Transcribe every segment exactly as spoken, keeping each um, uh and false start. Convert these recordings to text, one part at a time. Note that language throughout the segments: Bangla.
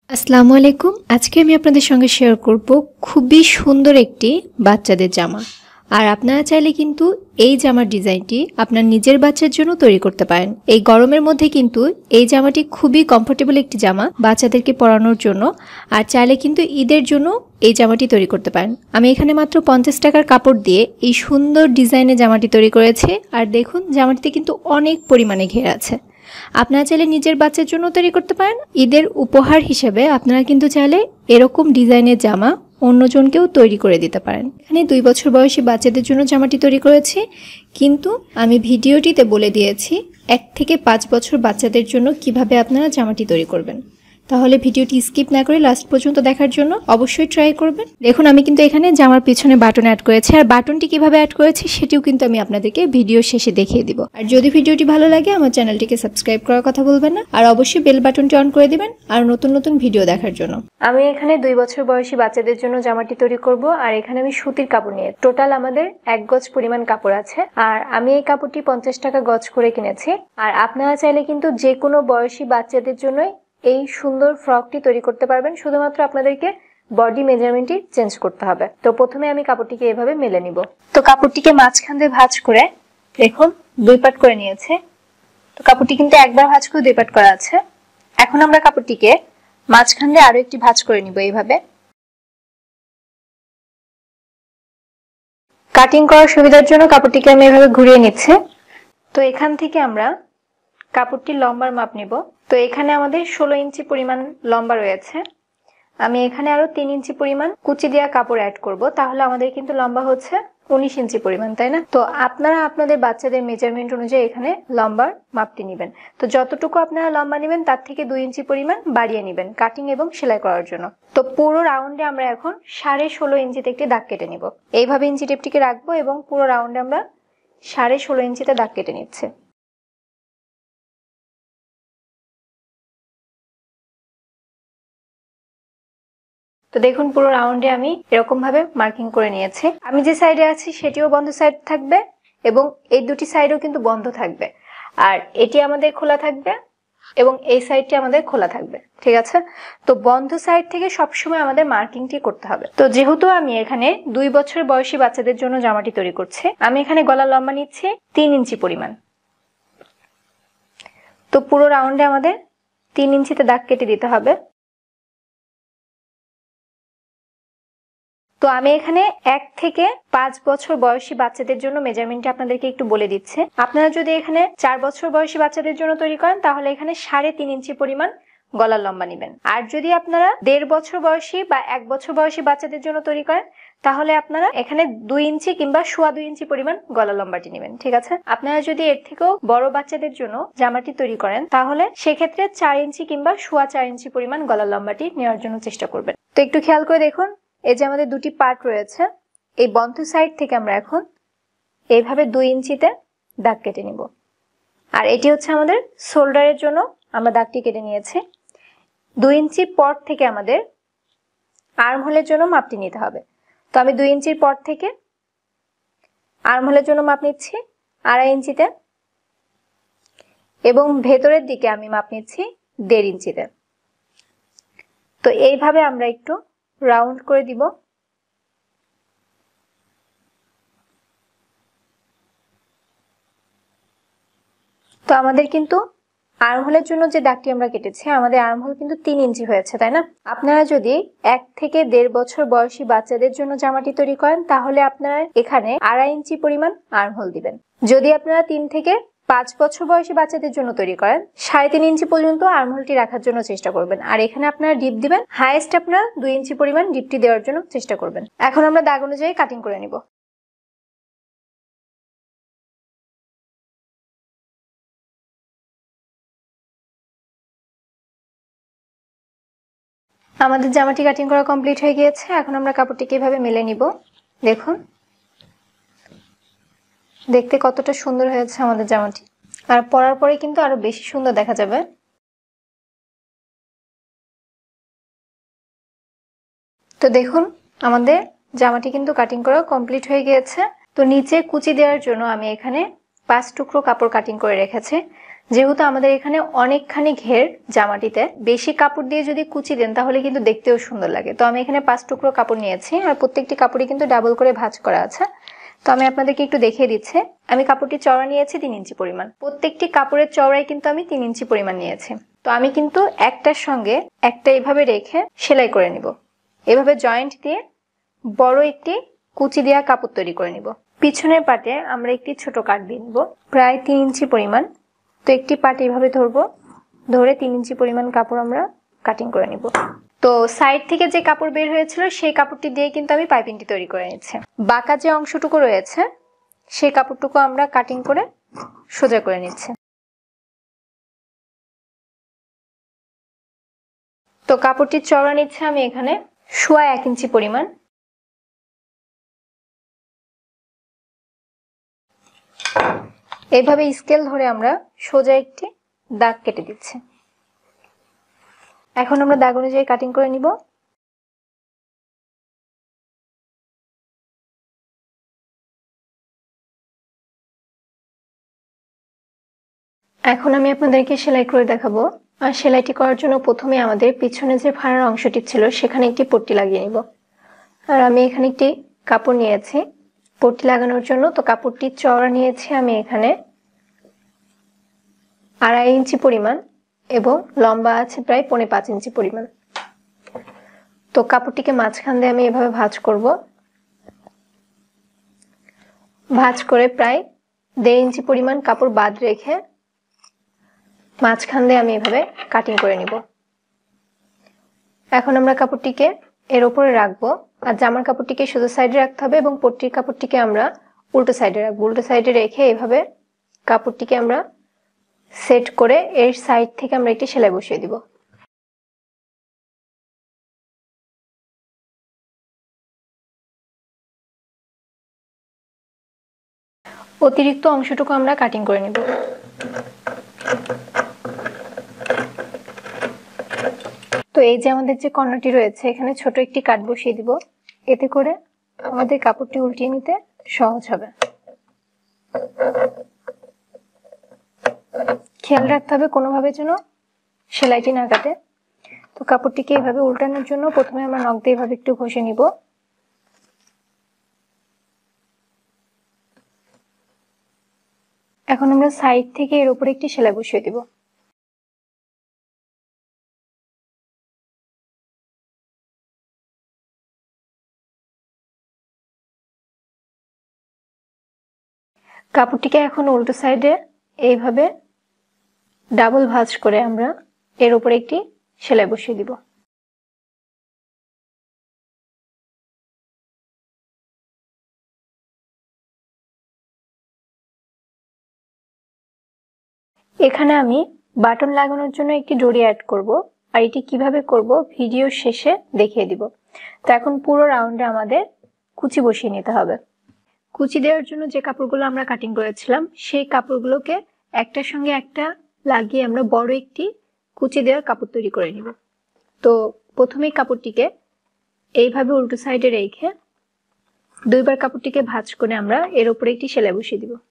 আসসালামু আলাইকুম। আজকে আমি আপনাদের সঙ্গে শেয়ার করব খুবই সুন্দর একটি বাচ্চাদের জামা। আর আপনারা চাইলে কিন্তু এই জামার ডিজাইনটি আপনার নিজের বাচ্চার জন্য তৈরি করতে পারেন। এই গরমের মধ্যে কিন্তু এই জামাটি খুবই কমফোর্টেবল একটি জামা বাচ্চাদেরকে পরানোর জন্য। আর চাইলে কিন্তু ঈদের জন্য এই জামাটি তৈরি করতে পারেন। আমি এখানে মাত্র পঞ্চাশ টাকার কাপড় দিয়ে এই সুন্দর ডিজাইনের জামাটি তৈরি করেছি। আর দেখুন জামাটিতে কিন্তু অনেক পরিমাণে ঘের আছে। আপনারা চাইলে নিজের বাচ্চার জন্য তৈরি করতে পারেন। ঈদের উপহার হিসেবে আপনারা কিন্তু চাইলে এরকম ডিজাইনের জামা অন্যজনকেও তৈরি করে দিতে পারেন। এখানে দুই বছর বয়সী বাচ্চাদের জন্য জামাটি তৈরি করেছি, কিন্তু আমি ভিডিওটিতে বলে দিয়েছি এক থেকে পাঁচ বছর বাচ্চাদের জন্য কিভাবে আপনারা জামাটি তৈরি করবেন। তাহলে ভিডিওটি স্কিপ না করে লাস্ট পর্যন্ত দেখার জন্য অবশ্যই ট্রাই করবেন। দেখুন আমি কিন্তু এখানে জামার পিছনে বাটন অ্যাড করেছি, আর বাটনটি কিভাবে অ্যাড করেছি সেটিও কিন্তু আমি আপনাদেরকে ভিডিও শেষে দেখিয়ে দিব। আর যদি ভিডিওটি ভালো লাগে আমার চ্যানেলটিকে সাবস্ক্রাইব করার কথা বলবেন না, আর অবশ্যই বেল বাটনটি অন করে দিবেন আর নতুন নতুন ভিডিও দেখার জন্য। আমি এখানে দুই বছর বয়সী বাচ্চাদের জন্য জামাটি তৈরি করব। আর এখানে আমি সুতির কাপড় নিয়ে টোটাল আমাদের এক গজ পরিমাণ কাপড় আছে। আর আমি এই কাপড়টি পঞ্চাশ টাকা গজ করে কিনেছি। আর আপনারা চাইলে কিন্তু যে কোনো বয়সী বাচ্চাদের জন্যই এই সুন্দর ফ্রকটি তৈরি করতে পারবেন। শুধুমাত্র আপনাদেরকে বডি মেজারমেন্টটি চেঞ্জ করতে হবে। তো প্রথমে আমি কাপড়টিকে এভাবে মেলে নিব। তো কাপড়টিকে মাঝখান দিয়ে ভাঁজ করে দেখুন দুই পাট করে নিয়েছে। তো কাপড়টি কিন্তু একবার ভাঁজ করে দুই পাট করা আছে। এখন আমরা কাপড়টিকে মাঝখান দিয়ে আরো একটি ভাঁজ করে নিব। এইভাবে কাটিং করার সুবিধার জন্য কাপড়টিকে আমি এভাবে ঘুরিয়ে নিচ্ছি। তো এখান থেকে আমরা কাপড়টির লম্বার মাপ নিব। তো এখানে আমাদের ষোলো ইঞ্চি পরিমাণ লম্বা রয়েছে। আমি এখানে আরো তিন ইঞ্চি পরিমাণ কুচি দেওয়া কাপড় অ্যাড করব, তাহলে আমাদের কিন্তু লম্বা হচ্ছে উনিশ ইঞ্চি পরিমাণ, তাই না? তো আপনারা আপনাদের বাচ্চাদের মেজারমেন্ট অনুযায়ী এখানে লম্বার মাপটি নেবেন। তো যতটুকু আপনারা লম্বা নেবেন তার থেকে দুই ইঞ্চি পরিমাণ বাড়িয়ে নেবেন কাটিং এবং সেলাই করার জন্য। তো পুরো রাউন্ডে আমরা এখন সাড়ে ষোলো ইঞ্চিতে একটি দাগ কেটে নিব। এইভাবে ইঞ্চি টেপটিকে রাখবো এবং পুরো রাউন্ডে আমরা সাড়ে ষোলো ইঞ্চিতে দাগ কেটে নিচ্ছি। তো দেখুন পুরো রাউন্ডে আমি এরকম ভাবে মার্কিং করে নিয়েছি। আমি যে সাইডে আছি সেটিও বন্ধ সাইড থাকবে এবং এই দুটি সাইডও কিন্তু বন্ধ থাকবে। আর এটি আমাদের খোলা থাকবে এবং এই সাইডটি আমাদের খোলা থাকবে, ঠিক আছে? তো বন্ধ সাইড থেকে সবসময় আমাদের মার্কিংটি করতে হবে। তো যেহেতু আমি এখানে দুই বছর বয়সী বাচ্চাদের জন্য জামাটি তৈরি করছি, আমি এখানে গলার লম্বা নিচ্ছি তিন ইঞ্চি পরিমাণ। তো পুরো রাউন্ডে আমাদের তিন ইঞ্চিতে দাগ কেটে দিতে হবে। তো আমি এখানে এক থেকে পাঁচ বছর বয়সী বাচ্চাদের জন্য মেজারমেন্টটা আপনাদেরকে একটু বলে দিচ্ছি। আপনারা যদি এখানে চার বছর বয়সী বাচ্চাদের জন্য তৈরি করেন তাহলে এখানে সাড়ে তিন ইঞ্চি পরিমাণ গলার লম্বা নেবেন। আর যদি আপনারা দেড় বছর বয়সী বা এক বছর বয়সী বাচ্চাদের জন্য তৈরি করেন তাহলে আপনারা এখানে দুই ইঞ্চি কিংবা সোয়া দুই ইঞ্চি পরিমাণ গলা লম্বাটি নেবেন, ঠিক আছে? আপনারা যদি এর থেকেও বড় বাচ্চাদের জন্য জামাটি তৈরি করেন তাহলে সেক্ষেত্রে চার ইঞ্চি কিংবা সোয়া চার ইঞ্চি পরিমাণ গলা লম্বাটি নেওয়ার জন্য চেষ্টা করবেন। তো একটু খেয়াল করে দেখুন, এই যে আমাদের দুটি পার্ট রয়েছে, এই বন্ধ সাইড থেকে আমরা এখন এইভাবে দুই ইঞ্চিতে দাগ কেটে নিব। আর এটি হচ্ছে আমাদের শোল্ডারের জন্য আমরা দাগটি কেটে নিয়েছি। দুই ইঞ্চি পর থেকে আমাদের আর্ম হোলের জন্য মাপটি নিতে হবে। তো আমি দুই ইঞ্চির পর থেকে আর্ম হোলের জন্য মাপ নিচ্ছি আড়াই ইঞ্চিতে এবং ভেতরের দিকে আমি মাপ নিচ্ছি দেড় ইঞ্চিতে। তো এইভাবে আমরা একটু রাউন্ড করে দিব। তো আমাদের কিন্তু আর্মহোলের জন্য যে দাগটি আমরা কেটেছি আমাদের আর্মহোল কিন্তু তিন ইঞ্চি হয়েছে, তাই না? আপনারা যদি এক থেকে দেড় বছর বয়সী বাচ্চাদের জন্য জামাটি তৈরি করেন তাহলে আপনারা এখানে আড়াই ইঞ্চি পরিমাণ আর্মহোল দিবেন। যদি আপনারা তিন থেকে পাঁচ বছর বয়সী বাচ্চাদের জন্য তৈরি করেন সাড়ে তিন ইঞ্চি পর্যন্ত আর্মহোলটি রাখার জন্য চেষ্টা করবেন। আর এখানে আপনারা ডিপ দিবেন, হাইয়েস্ট আপনারা দুই ইঞ্চি পরিমাণ ডিপটি দেওয়ার জন্য চেষ্টা করবেন। এখন আমরা দাগ অনুযায়ী কাটিং করে নিব। আমাদের জামাটি কাটিং করা কমপ্লিট হয়ে গিয়েছে। এখন আমরা কাপড়টিকে এভাবে মেলে নিব। দেখুন দেখতে কতটা সুন্দর হয়েছে আমাদের জামাটি, আর পরার পরে কিন্তু আরো বেশি সুন্দর দেখা যাবে। তো দেখুন আমাদের জামাটি কিন্তু কাটিং করা কমপ্লিট হয়ে গিয়েছে। তো নিচে কুচি দেওয়ার জন্য আমি এখানে পাঁচ টুকরো কাপড় কাটিং করে রেখেছি। যেহেতু আমাদের এখানে অনেকখানি ঘের জামাটিতে, বেশি কাপড় দিয়ে যদি কুচি দেন তাহলে কিন্তু দেখতেও সুন্দর লাগে। তো আমি এখানে পাঁচ টুকরো কাপড় নিয়েছি, আর প্রত্যেকটি কাপড়ই কিন্তু ডাবল করে ভাঁজ করা আছে। তো আমি আপনাদেরকে একটু দেখিয়ে দিচ্ছি। আমি কাপড়টি চওড়া নিয়েছি তিন ইঞ্চি পরিমাণ, প্রত্যেকটি কাপড়ের চওড়াই কিন্তু আমি তিন ইঞ্চি পরিমাণ নিয়েছি। তো আমি কিন্তু একটার সঙ্গে একটা এইভাবে রেখে সেলাই করে নিব। এভাবে জয়েন্ট দিয়ে বড় একটি কুচি দেওয়া কাপড় তৈরি করে নিব। পিছনের পাটে আমরা একটি ছোট কাট দিয়ে নিব, প্রায় তিন ইঞ্চি পরিমাণ। তো একটি পাট এইভাবে ধরবো, ধরে তিন ইঞ্চি পরিমাণ কাপড় আমরা কাটিং করে নিব। তো সাইড থেকে যে কাপড় বের হয়েছিল সেই কাপড়টি দিয়ে কিন্তু আমি পাইপিংটি তৈরি করে নিচ্ছি। বাঁকা যে অংশটুকু রয়েছে সেই কাপড়টুকু আমরা কাটিং করে সোজা করে নিচ্ছি। তো কাপড়টির চওড়া নিচ্ছে আমি এখানে সোয়া এক ইঞ্চি পরিমাণ। এইভাবে স্কেল ধরে আমরা সোজা একটি দাগ কেটে দিচ্ছি। এখন আমরা দাগ অনুযায়ী কাটিং করে নিব। এখন আমি আপনাদেরকে সেলাই করে দেখাবো। আর সেলাইটি করার জন্য প্রথমে আমাদের পিছনে যে ফাড়ার অংশটি ছিল সেখানে একটি পট্টি লাগিয়ে নিব। আর আমি এখানে একটি কাপড় নিয়েছি পট্টি লাগানোর জন্য। তো কাপড়টির চওড়া নিয়েছি আমি এখানে আড়াই ইঞ্চি পরিমাণ এবং লম্বা আছে প্রায় পৌনে পাঁচ ইঞ্চি পরিমাণ। তো কাপড়টিকে মাঝখান দিয়ে আমি এভাবে ভাঁজ করব। ভাঁজ করে প্রায় দেড় ইঞ্চি পরিমাণ কাপড় বাদ রেখে মাঝখান দিয়ে আমি এভাবে কাটিং করে নিব। এখন আমরা কাপড়টিকে এর উপরে রাখবো, আর জামার কাপড়টিকে সোজা সাইডে রাখতে হবে এবং পট্টির কাপড়টিকে আমরা উল্টো সাইডে রাখবো। উল্টো সাইডে রেখে এভাবে কাপড়টিকে আমরা সেট করে এর সাইড থেকে আমরা একটি সেলাই বসিয়ে দিব। অতিরিক্ত অংশটুকু আমরা কাটিং করে নিব। তো এই যে আমাদের যে কর্নারটি রয়েছে এখানে ছোট একটি কাট বসিয়ে দিব, এতে করে আমাদের কাপড়টি উল্টিয়ে নিতে সহজ হবে। খেয়াল রাখতে হবে কোনোভাবে যেন সেলাইটি না কাটে। তো কাপড়টিকে এভাবে উল্টানোর জন্য প্রথমে আমরা নখ দিয়ে এভাবে একটু ঘষে নিব। এখন আমরা সাইড থেকে এর উপরে একটি সেলাই বসিয়ে দিব। কাপড়টিকে এখন উল্টো সাইডে এইভাবে ডাবল ভাঁজ করে আমরা এর উপরে একটি সেলাই বসিয়ে দিব। এখানে আমি বাটন লাগানোর জন্য একটি ডরি অ্যাড করব, আর এটি কিভাবে করব ভিডিও শেষে দেখিয়ে দিব। তো এখন পুরো রাউন্ডে আমাদের কুচি বসিয়ে নিতে হবে। কুচি দেওয়ার জন্য যে কাপড়গুলো আমরা কাটিং করেছিলাম সেই কাপড়গুলোকে একটার সঙ্গে একটা লাগিয়ে আমরা বড় একটি কুচি দেওয়ার কাপড় তৈরি করে নিব। তো প্রথমে কাপড়টিকে এইভাবে উল্টো সাইডে রেখে দুইবার কাপড়টিকে ভাঁজ করে আমরা এর উপরে একটি সেলাই বসিয়ে দিব।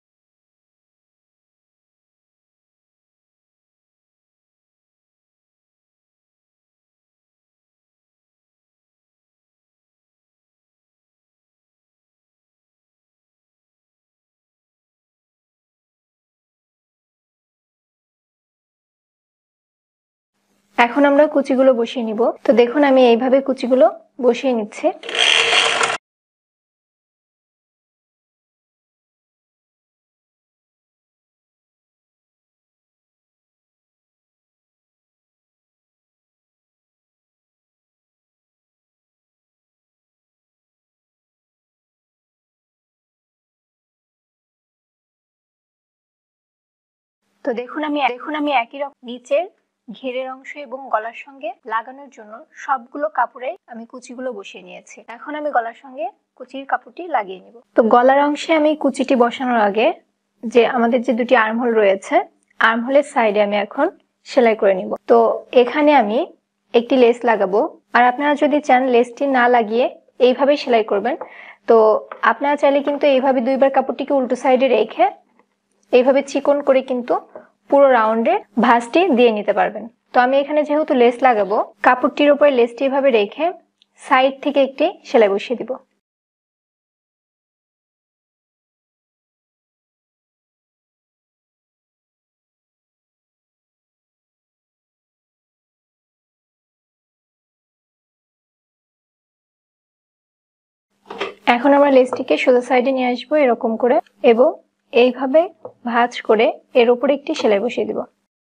এখন আমরা কুচিগুলো বসিয়ে নিব। তো দেখুন আমি এইভাবে কুচিগুলো বসিয়ে নিচ্ছি। তো দেখুন আমি দেখুন আমি একই রকম নিচের ঘেরের অংশ এবং গলার সঙ্গে লাগানোর জন্য সবগুলো কাপড়ে আমি কুচিগুলো বসিয়ে নিয়েছি। এখন আমি গলার সঙ্গে কুচির কাপড়টি লাগিয়ে নিব। তো গলার অংশে আমি কুচিটি বসানোর আগে যে আমাদের যে দুটি আর্মহোল রয়েছে আর্মহোলের সাইডে আমি এখন সেলাই করে নিব। তো এখানে আমি একটি লেস লাগাবো, আর আপনারা যদি চান লেসটি না লাগিয়ে এইভাবে সেলাই করবেন। তো আপনারা চাইলে কিন্তু এইভাবে দুইবার কাপড়টিকে উল্টো সাইডে রেখে এইভাবে চিকন করে কিন্তু পুরো রাউন্ডে ভাঁজটি দিয়ে নিতে পারবেন। তো আমি এখানে যেহেতু লেস লাগাবো, কাপড়টির উপরে লেসটি এভাবে রেখে সাইড থেকে একটি সেলাই বসিয়ে দিব। এখন আমরা লেসটিকে সোজা সাইডে নিয়ে আসবো এরকম করে, এবং এইভাবে ভাঁজ করে এর উপরে একটি সেলাই বসিয়ে দিব।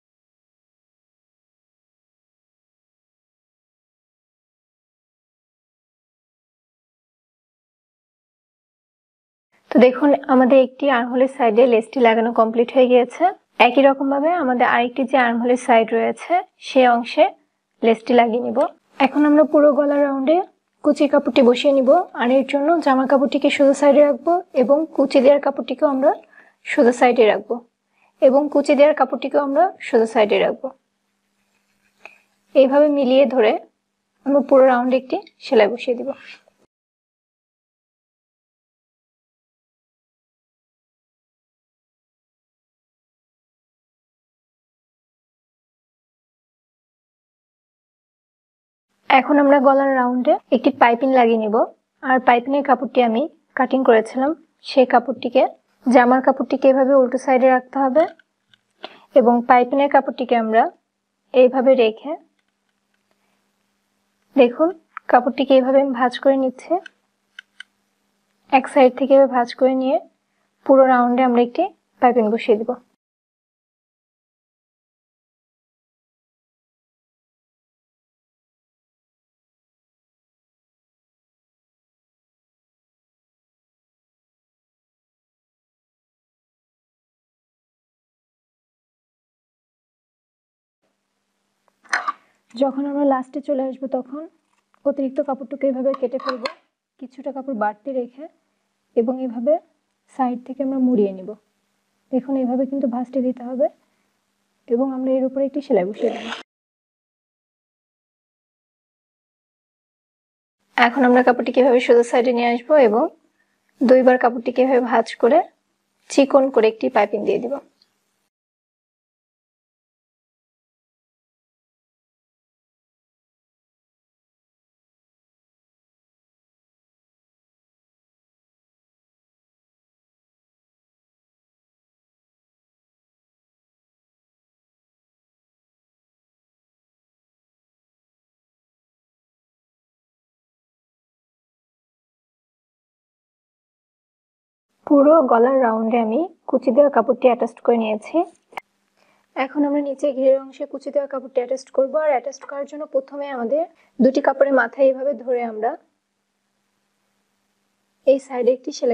তো দেখুন আমাদের একটি আর্মহোলের সাইডে লেসটি লাগানো কমপ্লিট হয়ে গিয়েছে। একই রকম ভাবে আমাদের আরেকটি যে আর্মহোলের সাইড রয়েছে সেই অংশে লেসটি লাগিয়ে নিব। এখন আমরা পুরো গলা রাউন্ডে কুচির কাপড়টি বসিয়ে নিব। আর এর জন্য জামার কাপড়টিকে সোজা সাইডে রাখবো এবং কুচি দেওয়ার কাপড়টিকেও আমরা সোজা সাইডে রাখবো এবং কুচি দেওয়ার কাপড়টিকেও আমরা সোজা সাইডে রাখবো। এইভাবে মিলিয়ে ধরে আমরা পুরো রাউন্ডে একটি সেলাই বসিয়ে দিব। এখন আমরা গলার রাউন্ডে একটি পাইপিং লাগিয়ে নিব। আর পাইপিংয়ের কাপড়টি আমি কাটিং করেছিলাম, সেই কাপড়টিকে জামার কাপড়টিকে এভাবে উল্টো সাইডে রাখতে হবে এবং পাইপিংয়ের কাপড়টিকে আমরা এইভাবে রেখে, দেখুন কাপড়টিকে এইভাবে আমি ভাঁজ করে নিচ্ছি। এক সাইড থেকে এভাবে ভাঁজ করে নিয়ে পুরো রাউন্ডে আমরা একটি পাইপিং বসিয়ে দিব। যখন আমরা লাস্টে চলে আসবো তখন অতিরিক্ত কাপড়টুকু এইভাবে কেটে ফেলবো, কিছুটা কাপড় বাড়তি রেখে, এবং এইভাবে সাইড থেকে আমরা মুড়িয়ে নিব। দেখুন এইভাবে কিন্তু ভাঁজটি দিতে হবে এবং আমরা এর উপরে একটি সেলাই বসিয়ে দেব। এখন আমরা কাপড়টিকে এভাবে সোজা সাইডে নিয়ে আসবো এবং দুইবার কাপড়টিকে এভাবে ভাঁজ করে চিকন করে একটি পাইপিং দিয়ে দিব। পুরো গলার রাউন্ডে আমি কুচি দেওয়া কাপড়টি অ্যাটাচ করে নিয়েছি। এখন আমরা নিচে ঘিরের অংশে কুচি দেওয়া কাপড়টি অ্যাটাচ করব। আর অ্যাটাচ করার জন্য প্রথমে আমাদের দুটি কাপড়ের মাথায় এইভাবে ধরে আমরা এই সাইডে একটি সেলাই,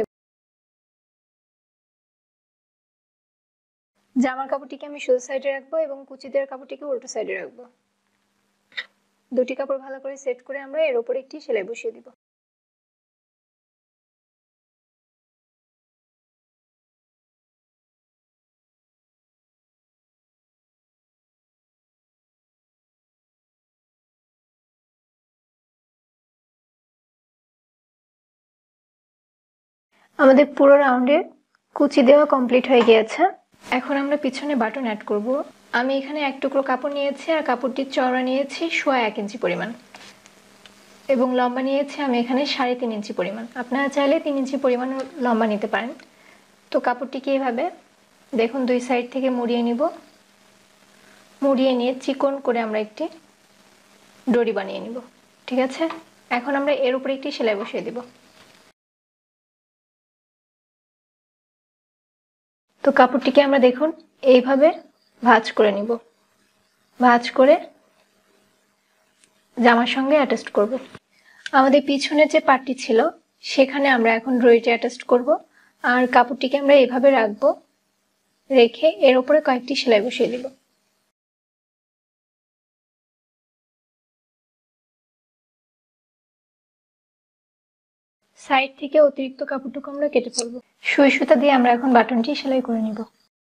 জামার কাপড়টিকে আমি সোজা সাইডে রাখবো এবং কুচি দেওয়ার কাপড়টিকে উল্টো সাইডে রাখবো। দুটি কাপড় ভালো করে সেট করে আমরা এর উপরে একটি সেলাই বসিয়ে দিব। আমাদের পুরো রাউন্ডে কুচি দেওয়া কমপ্লিট হয়ে গিয়েছে। এখন আমরা পিছনে বাটন অ্যাড করব। আমি এখানে এক টুকরো কাপড় নিয়েছি আর কাপড়টির চওড়া নিয়েছি সোয়া এক ইঞ্চি পরিমাণ এবং লম্বা নিয়েছি আমি এখানে সাড়ে তিন ইঞ্চি পরিমাণ। আপনারা চাইলে তিন ইঞ্চি পরিমাণ লম্বা নিতে পারেন। তো কাপড়টিকে এইভাবে দেখুন দুই সাইড থেকে মুড়িয়ে নিব। মুড়িয়ে নিয়ে চিকন করে আমরা একটি ডরি বানিয়ে নিব। ঠিক আছে, এখন আমরা এর উপরে একটি সেলাই বসিয়ে দিব। তো কাপড়টিকে আমরা দেখুন এইভাবে ভাঁজ করে নিব। ভাঁজ করে জামার সঙ্গে অ্যাটাচ করব। আমাদের পিছনে যে পাটটি ছিল সেখানে আমরা এখন ডরিটি অ্যাটাচ করব। আর কাপড়টিকে আমরা এইভাবে রাখবো, রেখে এর উপরে কয়েকটি সেলাই বসিয়ে দিব। সাইড থেকে অতিরিক্ত কাপড়টুকু আমরা কেটে ফেলবো। সুই সুতা দিয়ে আমরা এখন বাটনটি সেলাই করে নিব।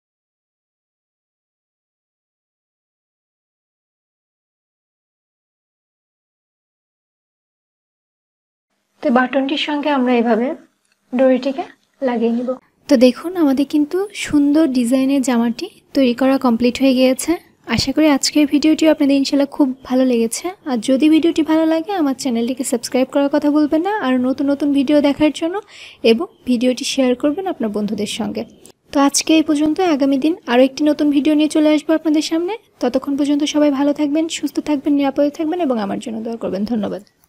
তো বাটনটির সঙ্গে আমরা এভাবে ডরিটিকে লাগিয়ে নিব। তো দেখুন আমাদের কিন্তু সুন্দর ডিজাইনের জামাটি তৈরি করা কমপ্লিট হয়ে গিয়েছে। আশা করি আজকের ভিডিওটি আপনাদের ইনশাআল্লাহ খুব ভালো লেগেছে। আর যদি ভিডিওটি ভালো লাগে আমার চ্যানেলটিকে সাবস্ক্রাইব করার কথা বলবেন না, আর নতুন নতুন ভিডিও দেখার জন্য, এবং ভিডিওটি শেয়ার করবেন আপনার বন্ধুদের সঙ্গে। তো আজকে এই পর্যন্ত। আগামী দিন আরও একটি নতুন ভিডিও নিয়ে চলে আসবো আপনাদের সামনে। ততক্ষণ পর্যন্ত সবাই ভালো থাকবেন, সুস্থ থাকবেন, নিরাপদে থাকবেন এবং আমার জন্য দোয়া করবেন। ধন্যবাদ।